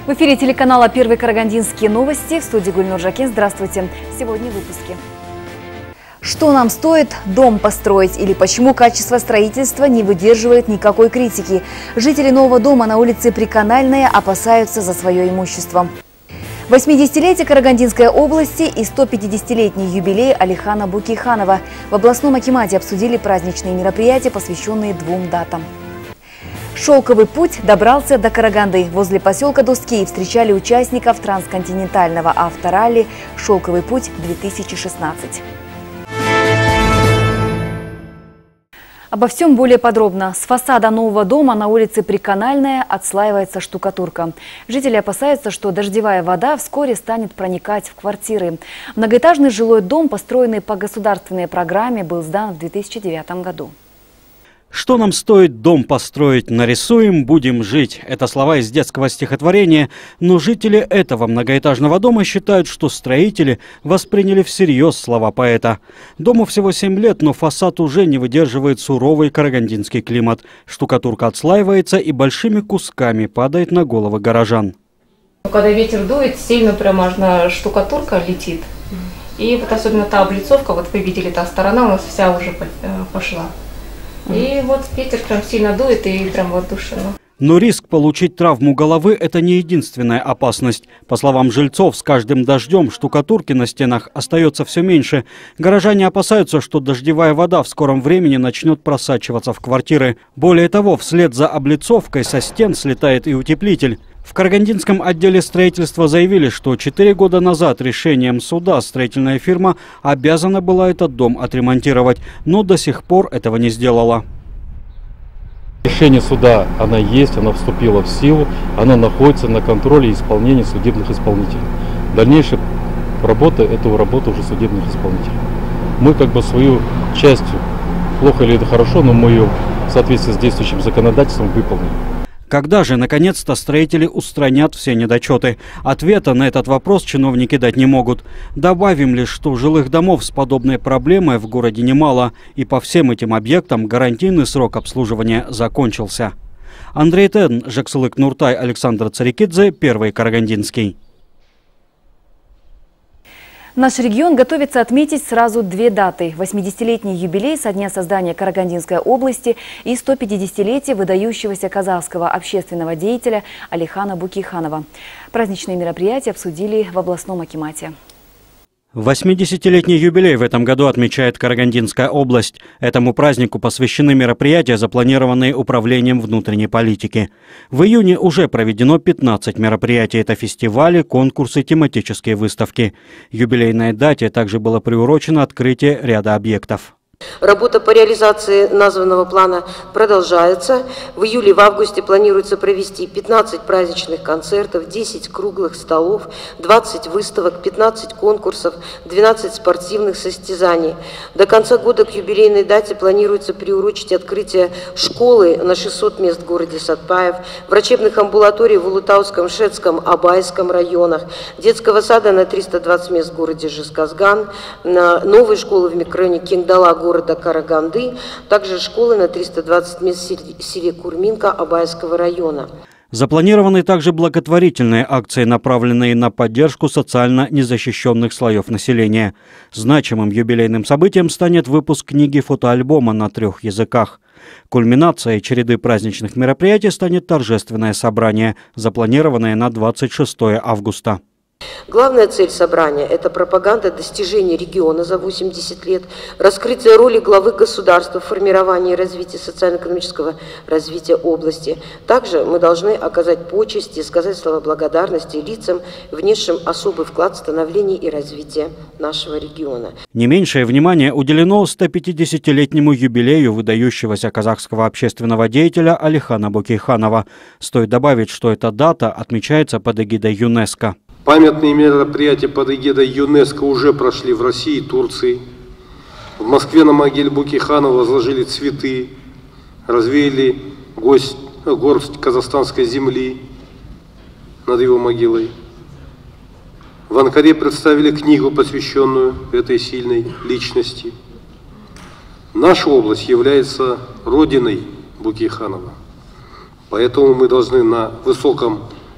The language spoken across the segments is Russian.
В эфире телеканала «Первый Карагандинские новости». В студии Гульнур Жакен. Здравствуйте. Сегодня в выпуске. Что нам стоит дом построить или почему качество строительства не выдерживает никакой критики? Жители нового дома на улице Приканальная опасаются за свое имущество. 80-летие Карагандинской области и 150-летний юбилей Алихана Букейханова. В областном акимате обсудили праздничные мероприятия, посвященные двум датам. Шелковый путь добрался до Караганды. Возле поселка Доскей встречали участников трансконтинентального авторалли «Шелковый путь-2016». Обо всем более подробно. С фасада нового дома на улице Приканальная отслаивается штукатурка. Жители опасаются, что дождевая вода вскоре станет проникать в квартиры. Многоэтажный жилой дом, построенный по государственной программе, был сдан в 2009 году. Что нам стоит дом построить? Нарисуем, будем жить. Это слова из детского стихотворения, но жители этого многоэтажного дома считают, что строители восприняли всерьез слова поэта. Дому всего 7 лет, но фасад уже не выдерживает суровый карагандинский климат. Штукатурка отслаивается и большими кусками падает на головы горожан. Когда ветер дует, сильно прямо аж на штукатурка летит. И вот особенно та облицовка, вот вы видели, та сторона у нас вся уже пошла. И вот ветер прям сильно дует и прям вот душно. Но риск получить травму головы – это не единственная опасность. По словам жильцов, с каждым дождем штукатурки на стенах остается все меньше. Горожане опасаются, что дождевая вода в скором времени начнет просачиваться в квартиры. Более того, вслед за облицовкой со стен слетает и утеплитель. В Карагандинском отделе строительства заявили, что 4 года назад решением суда строительная фирма обязана была этот дом отремонтировать, но до сих пор этого не сделала. Решение суда, оно есть, оно вступило в силу, оно находится на контроле и исполнении судебных исполнителей. Дальнейшая работа, это работа уже судебных исполнителей. Мы как бы свою часть, плохо или это хорошо, но мы ее в соответствии с действующим законодательством выполнили. Когда же, наконец-то, строители устранят все недочеты? Ответа на этот вопрос чиновники дать не могут. Добавим лишь, что жилых домов с подобной проблемой в городе немало, и по всем этим объектам гарантийный срок обслуживания закончился. Андрей Тен, Жексылык Нуртай, Александр Царикидзе, Первый Карагандинский. Наш регион готовится отметить сразу 2 даты – 80-летний юбилей со дня создания Карагандинской области и 150-летие выдающегося казахского общественного деятеля Алихана Букейханова. Праздничные мероприятия обсудили в областном акимате. 80-летний юбилей в этом году отмечает Карагандинская область. Этому празднику посвящены мероприятия, запланированные Управлением внутренней политики. В июне уже проведено 15 мероприятий. Это фестивали, конкурсы, тематические выставки. Юбилейной дате также было приурочено открытие ряда объектов. Работа по реализации названного плана продолжается. В июле и в августе планируется провести 15 праздничных концертов, 10 круглых столов, 20 выставок, 15 конкурсов, 12 спортивных состязаний. До конца года к юбилейной дате планируется приурочить открытие школы на 600 мест в городе Сатпаев, врачебных амбулаторий в Улутауском, Шетском, Абайском районах, детского сада на 320 мест в городе Жезказган, новой школы в микрорайоне Кеңдала города Караганды, также школы на 320 мест в селе Курминка Абайского района. Запланированы также благотворительные акции, направленные на поддержку социально незащищенных слоев населения. Значимым юбилейным событием станет выпуск книги-фотоальбома на 3 языках. Кульминацией череды праздничных мероприятий станет торжественное собрание, запланированное на 26 августа. Главная цель собрания – это пропаганда достижений региона за 80 лет, раскрытие роли главы государства в формировании и развитии социально-экономического развития области. Также мы должны оказать почести и сказать слова благодарности лицам, внесшим особый вклад в становление и развитие нашего региона. Не меньшее внимание уделено 150-летнему юбилею выдающегося казахского общественного деятеля Алихана Букейханова. Стоит добавить, что эта дата отмечается под эгидой ЮНЕСКО. Памятные мероприятия под эгидой ЮНЕСКО уже прошли в России и Турции. В Москве на могиле Букейханова возложили цветы, развеяли горсть казахстанской земли над его могилой. В Анкаре представили книгу, посвященную этой сильной личности. Наша область является родиной Букейханова, поэтому мы должны на высоком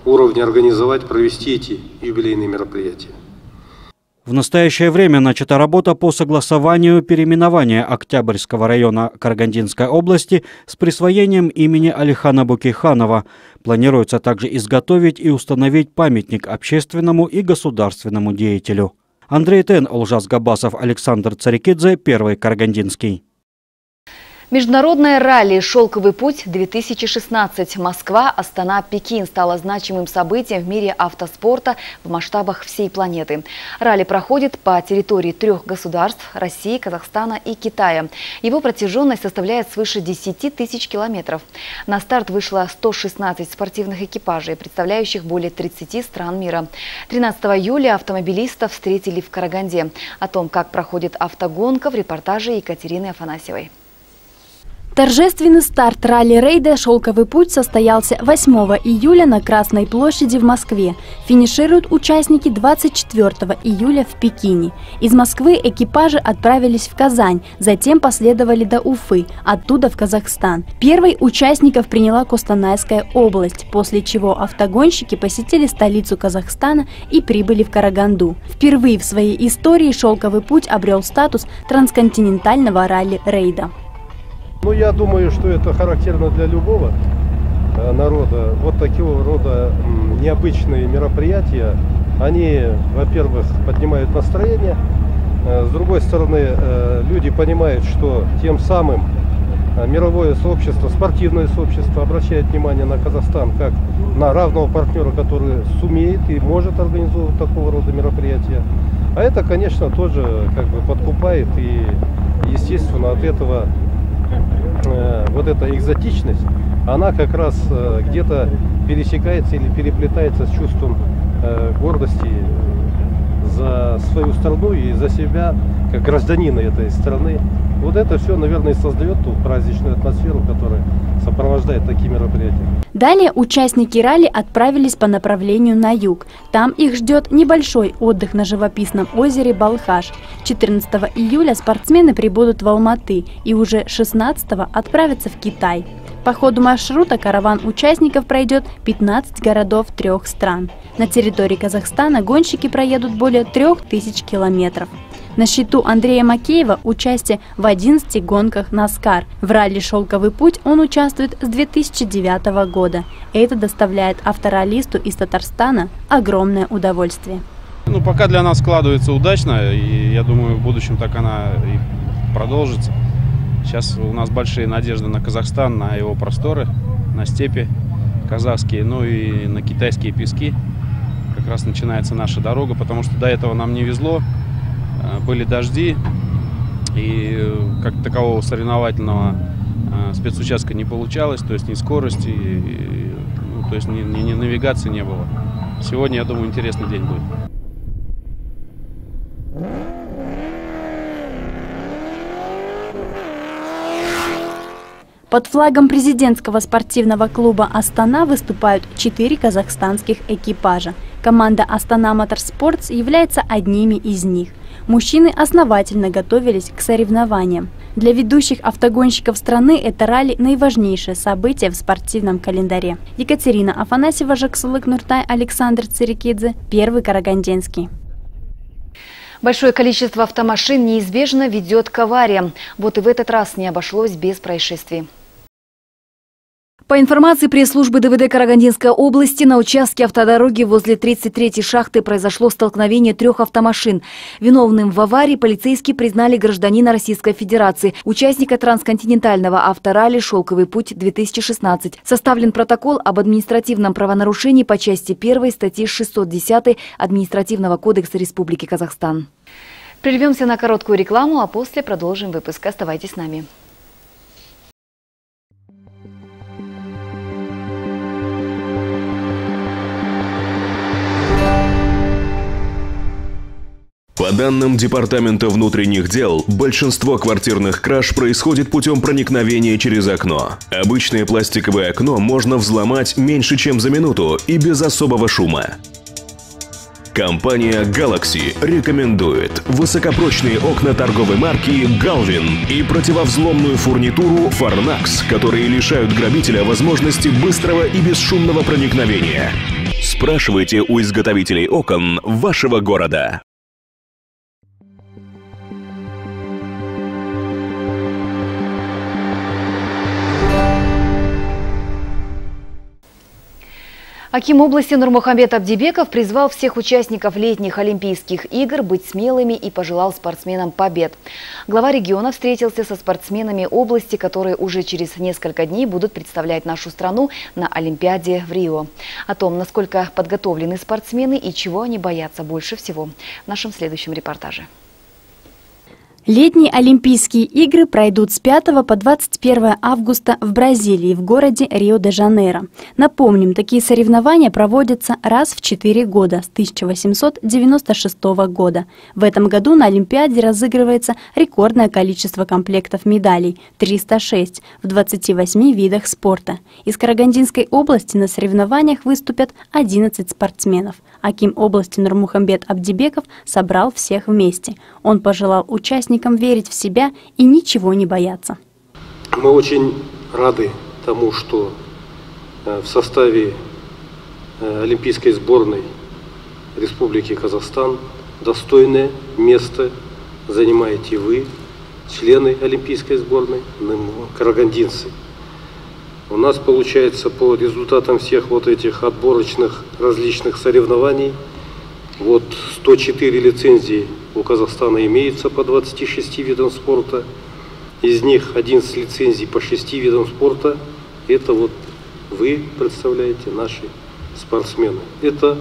уровне организовать, провести эти юбилейные мероприятия. В настоящее время начата работа по согласованию переименования Октябрьского района Карагандинской области с присвоением имени Алихана Букейханова. Планируется также изготовить и установить памятник общественному и государственному деятелю. Андрей Тен, Олжас Габасов, Александр Царикидзе, Первый Карагандинский. Международное ралли «Шелковый путь-2016» Москва, Астана, Пекин стало значимым событием в мире автоспорта в масштабах всей планеты. Ралли проходит по территории 3 государств – России, Казахстана и Китая. Его протяженность составляет свыше 10 тысяч километров. На старт вышло 116 спортивных экипажей, представляющих более 30 стран мира. 13 июля автомобилистов встретили в Караганде. О том, как проходит автогонка, в репортаже Екатерины Афанасьевой. Торжественный старт ралли-рейда «Шелковый путь» состоялся 8 июля на Красной площади в Москве. Финишируют участники 24 июля в Пекине. Из Москвы экипажи отправились в Казань, затем последовали до Уфы, оттуда в Казахстан. Первой участников приняла Костанайская область, после чего автогонщики посетили столицу Казахстана и прибыли в Караганду. Впервые в своей истории «Шелковый путь» обрел статус трансконтинентального ралли-рейда. Ну, я думаю, что это характерно для любого народа. Вот такого рода необычные мероприятия, они, во-первых, поднимают настроение. С другой стороны, люди понимают, что тем самым мировое сообщество, спортивное сообщество обращает внимание на Казахстан как на равного партнера, который сумеет и может организовывать такого рода мероприятия. А это, конечно, тоже как бы подкупает, и, естественно, от этого вот эта экзотичность, она как раз где-то пересекается или переплетается с чувством гордости за свою страну и за себя, как гражданина этой страны. Вот это все, наверное, и создает ту праздничную атмосферу, которая сопровождает такие мероприятия. Далее участники ралли отправились по направлению на юг. Там их ждет небольшой отдых на живописном озере Балхаш. 14 июля спортсмены прибудут в Алматы и уже 16 отправятся в Китай. По ходу маршрута караван участников пройдет 15 городов 3 стран. На территории Казахстана гонщики проедут более 3000 километров. На счету Андрея Макеева участие в 11 гонках NASCAR. В ралли «Шелковый путь» он участвует с 2009 года. Это доставляет автораллисту из Татарстана огромное удовольствие. Ну, пока для нас складывается удачно, и я думаю, в будущем так она и продолжится. Сейчас у нас большие надежды на Казахстан, на его просторы, на степи казахские, ну и на китайские пески. Как раз начинается наша дорога, потому что до этого нам не везло. Были дожди, и как такового соревновательного спецучастка не получалось, то есть ни скорости, то есть ни навигации не было. Сегодня, я думаю, интересный день будет. Под флагом президентского спортивного клуба «Астана» выступают 4 казахстанских экипажа. Команда «Астана Моторспортс» является одними из них. Мужчины основательно готовились к соревнованиям. Для ведущих автогонщиков страны это ралли – наиважнейшее событие в спортивном календаре. Екатерина Афанасьева, Жаксулык Нуртай, Александр Царикидзе, Первый Карагандинский. Большое количество автомашин неизбежно ведет к авариям. Вот и в этот раз не обошлось без происшествий. По информации пресс-службы ДВД Карагандинской области, на участке автодороги возле 33-й шахты произошло столкновение 3 автомашин. Виновным в аварии полицейские признали гражданина Российской Федерации, участника трансконтинентального авторалли «Шелковый путь-2016». Составлен протокол об административном правонарушении по части 1 статьи 610 Административного кодекса Республики Казахстан. Прервемся на короткую рекламу, а после продолжим выпуск. Оставайтесь с нами. По данным Департамента внутренних дел, большинство квартирных краж происходит путем проникновения через окно. Обычное пластиковое окно можно взломать меньше, чем за минуту и без особого шума. Компания Galaxy рекомендует высокопрочные окна торговой марки Galvin и противовзломную фурнитуру Farnax, которые лишают грабителя возможности быстрого и бесшумного проникновения. Спрашивайте у изготовителей окон вашего города. Аким области Нурмухамбет Абдибеков призвал всех участников летних Олимпийских игр быть смелыми и пожелал спортсменам побед. Глава региона встретился со спортсменами области, которые уже через несколько дней будут представлять нашу страну на Олимпиаде в Рио. О том, насколько подготовлены спортсмены и чего они боятся больше всего, в нашем следующем репортаже. Летние Олимпийские игры пройдут с 5 по 21 августа в Бразилии, в городе Рио-де-Жанейро. Напомним, такие соревнования проводятся раз в 4 года, с 1896 года. В этом году на Олимпиаде разыгрывается рекордное количество комплектов медалей – 306 в 28 видах спорта. Из Карагандинской области на соревнованиях выступят 11 спортсменов. Аким области Нурмухамбет Абдибеков собрал всех вместе. Он пожелал участникам верить в себя и ничего не бояться. Мы очень рады тому, что в составе Олимпийской сборной Республики Казахстан достойное место занимаете вы, члены Олимпийской сборной, карагандинцы. У нас получается по результатам всех вот этих отборочных различных соревнований, вот 104 лицензии у Казахстана имеется по 26 видам спорта, из них 11 лицензий по 6 видам спорта. Это вот вы представляете, наши спортсмены. Это,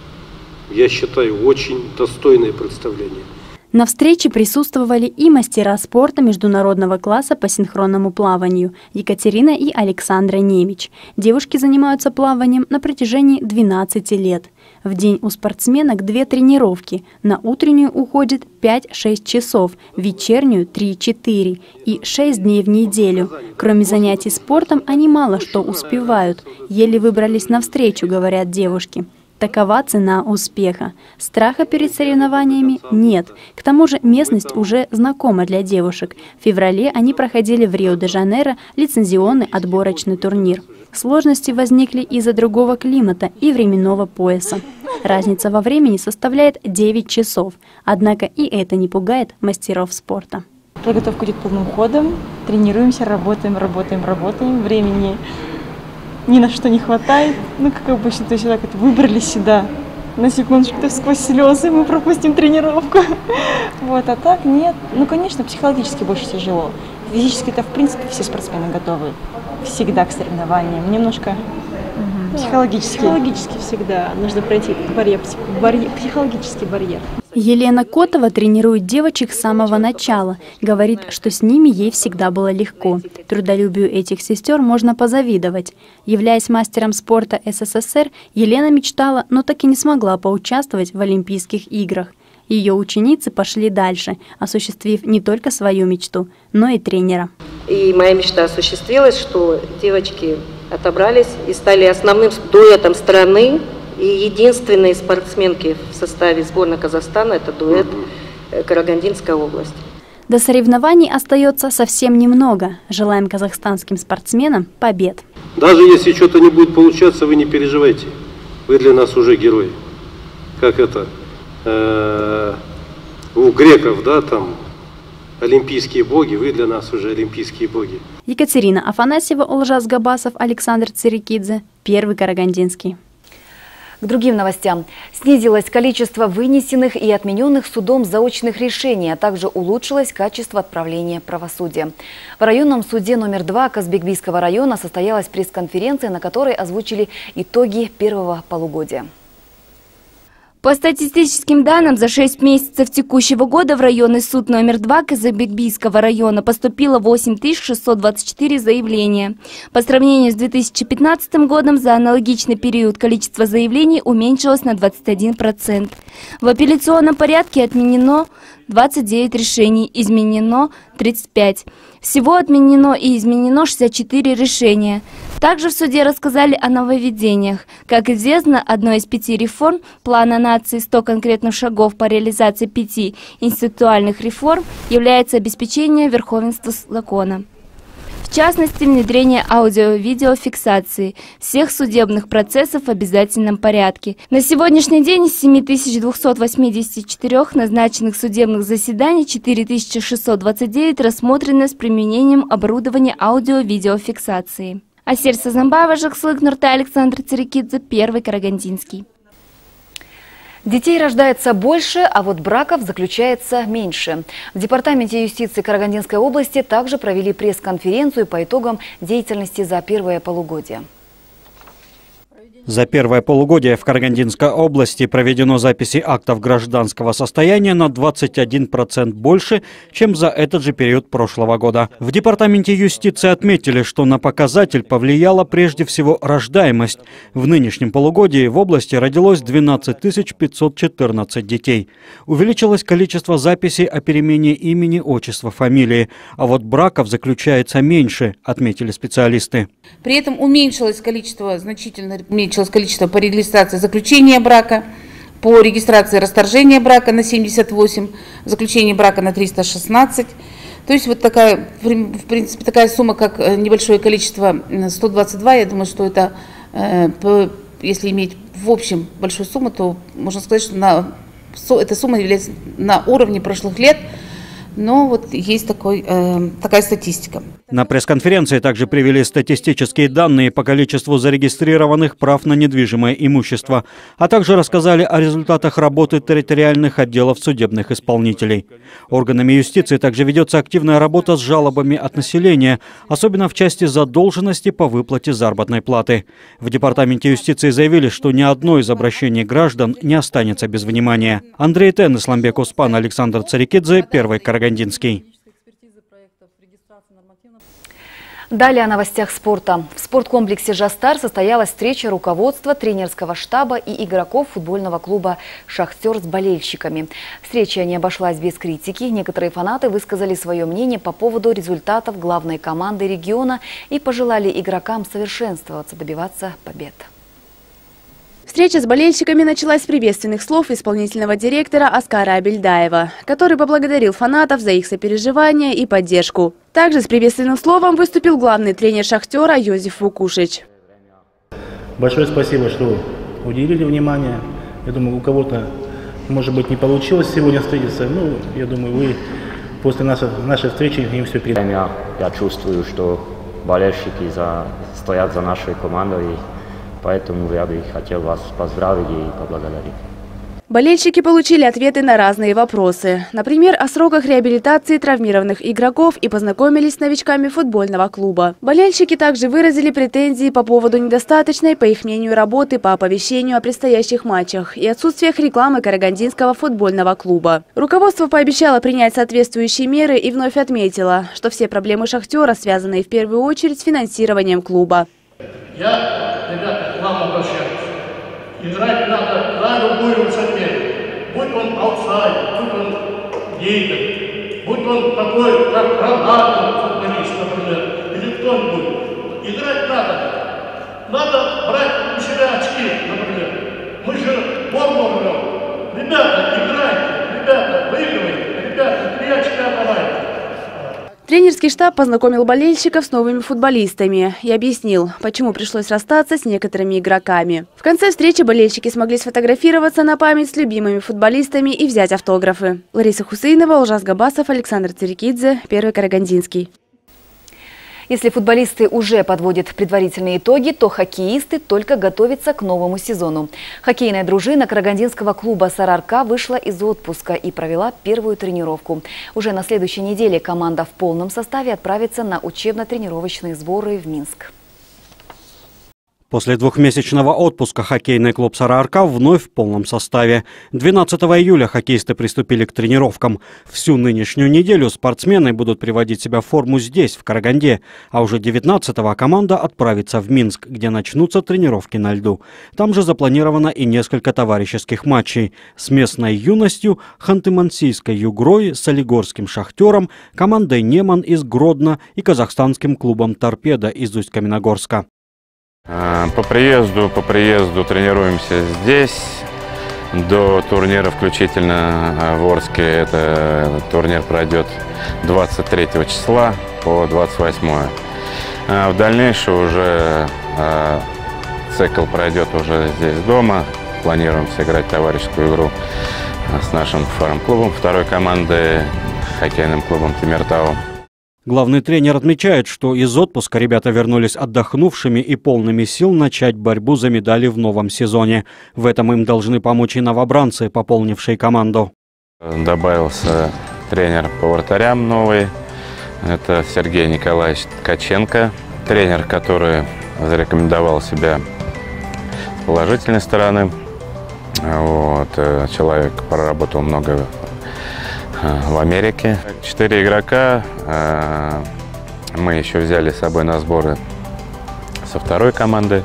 я считаю, очень достойное представление. На встрече присутствовали и мастера спорта международного класса по синхронному плаванию Екатерина и Александра Немич. Девушки занимаются плаванием на протяжении 12 лет. В день у спортсменок 2 тренировки. На утреннюю уходит 5-6 часов, в вечернюю 3-4 и 6 дней в неделю. Кроме занятий спортом, они мало что успевают. Еле выбрались на встречу, говорят девушки. Такова цена успеха. Страха перед соревнованиями нет. К тому же местность уже знакома для девушек. В феврале они проходили в Рио-де-Жанейро лицензионный отборочный турнир. Сложности возникли из-за другого климата и временного пояса. Разница во времени составляет 9 часов. Однако и это не пугает мастеров спорта. Подготовка идет полным ходом. Тренируемся, работаем. Времени ни на что не хватает. Ну, как обычно, то есть так вот выбрались сюда. На секундочку, сквозь слезы мы пропустим тренировку. Вот, а так нет. Ну, конечно, психологически больше тяжело. Физически-то, в принципе, все спортсмены готовы всегда к соревнованиям. Немножко психологически всегда нужно пройти этот психологический барьер. Елена Котова тренирует девочек с самого начала. Говорит, что с ними ей всегда было легко. Трудолюбию этих сестер можно позавидовать. Являясь мастером спорта СССР, Елена мечтала, но так и не смогла поучаствовать в Олимпийских играх. Ее ученицы пошли дальше, осуществив не только свою мечту, но и тренера. И моя мечта осуществилась, что девочки отобрались и стали основным дуэтом страны. И единственные спортсменки в составе сборной Казахстана – это дуэт Карагандинской области. До соревнований остается совсем немного. Желаем казахстанским спортсменам побед. Даже если что-то не будет получаться, вы не переживайте. Вы для нас уже герои. Как это у греков, да, там олимпийские боги, вы для нас уже олимпийские боги. Екатерина Афанасьева, Олжас Габасов, Александр Цирикидзе, Первый Карагандинский. К другим новостям. Снизилось количество вынесенных и отмененных судом заочных решений, а также улучшилось качество отправления правосудия. В районном суде номер 2 Казбекбийского района состоялась пресс-конференция, на которой озвучили итоги первого полугодия. По статистическим данным, за 6 месяцев текущего года в районный суд номер 2 Казбекбийского района поступило 8624 заявления. По сравнению с 2015 годом за аналогичный период количество заявлений уменьшилось на 21%. В апелляционном порядке отменено 29 решений, изменено 35. Всего отменено и изменено 64 решения. Также в суде рассказали о нововведениях. Как известно, одной из 5 реформ плана нации 100 конкретных шагов по реализации 5 институциональных реформ является обеспечение верховенства закона. В В частности, внедрение аудио-видеофиксации всех судебных процессов в обязательном порядке. На сегодняшний день из 7284 назначенных судебных заседаний 4629 рассмотрены с применением оборудования аудио-видеофиксации. Асер Сазамбаева, Жакслык, Нуртай, Александр Царикидзе, Первый Карагандинский. Детей рождается больше, а вот браков заключается меньше. В Департаменте юстиции Карагандинской области также провели пресс-конференцию по итогам деятельности за первое полугодие. За первое полугодие в Карагандинской области проведено записи актов гражданского состояния на 21% больше, чем за этот же период прошлого года. В Департаменте юстиции отметили, что на показатель повлияла прежде всего рождаемость. В нынешнем полугодии в области родилось 12 514 детей. Увеличилось количество записей о перемене имени, отчества, фамилии. А вот браков заключается меньше, отметили специалисты. При этом значительно уменьшилось количество по регистрации заключения брака, по регистрации расторжения брака на 78, заключение брака на 316. То есть вот такая, в принципе, такая сумма, как небольшое количество 122, я думаю, что это, если иметь в общем большую сумму, то можно сказать, что эта сумма является на уровне прошлых лет. Но вот есть такая статистика. На пресс-конференции также привели статистические данные по количеству зарегистрированных прав на недвижимое имущество, а также рассказали о результатах работы территориальных отделов судебных исполнителей. Органами юстиции также ведется активная работа с жалобами от населения, особенно в части задолженности по выплате заработной платы. В Департаменте юстиции заявили, что ни одно из обращений граждан не останется без внимания. Андрей Тен, Исламбек Успан, Александр Царикидзе, Первый Карагандинский. Далее о новостях спорта. В спорткомплексе «Жастар» состоялась встреча руководства, тренерского штаба и игроков футбольного клуба «Шахтер» с болельщиками. Встреча не обошлась без критики. Некоторые фанаты высказали свое мнение по поводу результатов главной команды региона и пожелали игрокам совершенствоваться, добиваться побед. Встреча с болельщиками началась с приветственных слов исполнительного директора Аскара Абельдаева, который поблагодарил фанатов за их сопереживание и поддержку. Также с приветственным словом выступил главный тренер «Шахтера» Йозеф Вукушич. Большое спасибо, что уделили внимание. Я думаю, у кого-то, может быть, не получилось сегодня встретиться. Ну, я думаю, вы после нашей встречи им все передали. Я чувствую, что болельщики стоят за нашей командой. Поэтому я бы хотел вас поздравить и поблагодарить. Болельщики получили ответы на разные вопросы. Например, о сроках реабилитации травмированных игроков и познакомились с новичками футбольного клуба. Болельщики также выразили претензии по поводу недостаточной, по их мнению, работы по оповещению о предстоящих матчах и отсутствиях рекламы Карагандинского футбольного клуба. Руководство пообещало принять соответствующие меры и вновь отметило, что все проблемы «Шахтера» связаны в первую очередь с финансированием клуба. Я, ребята, к вам обращаюсь. Играть надо на любую соперника. Будь он аутсайдер, будь он лидер, будь он такой, как Рональдо, футболист, например, или кто-нибудь. Играть надо. Надо брать у себя очки, например. Мы же форму рвем. Ребята, играйте, ребята, выигрывайте, ребята, 3 очка давайте. Тренерский штаб познакомил болельщиков с новыми футболистами и объяснил, почему пришлось расстаться с некоторыми игроками. В конце встречи болельщики смогли сфотографироваться на память с любимыми футболистами и взять автографы. Лариса Хусейнова, Ужас Габасов, Александр Царикидзе, Первый Карагандинский. Если футболисты уже подводят предварительные итоги, то хоккеисты только готовятся к новому сезону. Хоккейная дружина карагандинского клуба «Сарыарка» вышла из отпуска и провела первую тренировку. Уже на следующей неделе команда в полном составе отправится на учебно-тренировочные сборы в Минск. После двухмесячного отпуска хоккейный клуб «Сарыарка» вновь в полном составе. 12 июля хоккеисты приступили к тренировкам. Всю нынешнюю неделю спортсмены будут приводить себя в форму здесь, в Караганде. А уже 19-го команда отправится в Минск, где начнутся тренировки на льду. Там же запланировано и несколько товарищеских матчей. С местной юностью, Ханты-Мансийской «Югрой», Солигорским «Шахтером», командой «Неман» из Гродно и казахстанским клубом «Торпедо» из Усть-Каменогорска. По приезду тренируемся здесь. До турнира включительно в Орске. Этот турнир пройдет 23 числа по 28. В дальнейшем уже цикл пройдет уже здесь дома. Планируем сыграть товарищескую игру с нашим фарм-клубом второй команды, хоккейным клубом Тимиртау. Главный тренер отмечает, что из отпуска ребята вернулись отдохнувшими и полными сил начать борьбу за медали в новом сезоне. В этом им должны помочь и новобранцы, пополнившие команду. Добавился тренер по вратарям новый. Это Сергей Николаевич Ткаченко. Тренер, который зарекомендовал себя с положительной стороны. Вот. Человек проработал много в Америке. 4 игрока. Мы еще взяли с собой на сборы со второй команды.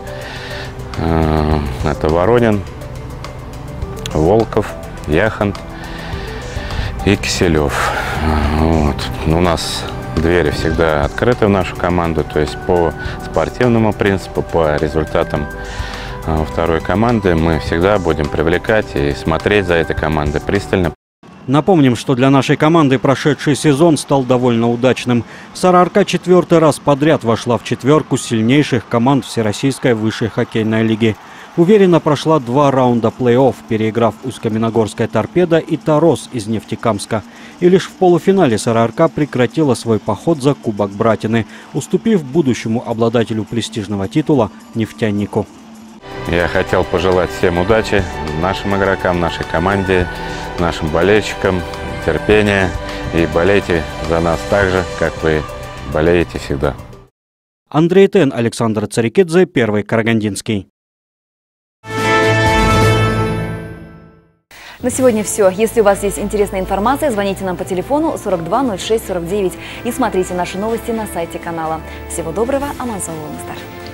Это Воронин, Волков, Яхонт и Киселев. Вот. У нас двери всегда открыты в нашу команду, то есть по спортивному принципу, по результатам второй команды мы всегда будем привлекать и смотреть за этой командой пристально. Напомним, что для нашей команды прошедший сезон стал довольно удачным. СарАРКа 4-й раз подряд вошла в четверку сильнейших команд Всероссийской высшей хоккейной лиги. Уверенно прошла 2 раунда плей-офф, переиграв Усть-Каменогорская «Торпедо» и «Торос» из Нефтекамска. И лишь в полуфинале СарАРКа прекратила свой поход за Кубок Братины, уступив будущему обладателю престижного титула «Нефтянику». Я хотел пожелать всем удачи, нашим игрокам, нашей команде, нашим болельщикам, терпения. И болейте за нас так же, как вы болеете всегда. Андрей Тен, Александр Царикидзе, Первый Карагандинский. На сегодня все. Если у вас есть интересная информация, звоните нам по телефону 42 06 49 и смотрите наши новости на сайте канала. Всего доброго, Амазон Лунстар.